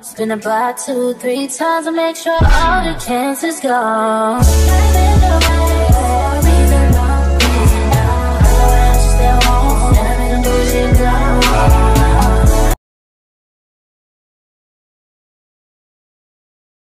Spin about 2, 3 times to make sure all the cancers gone.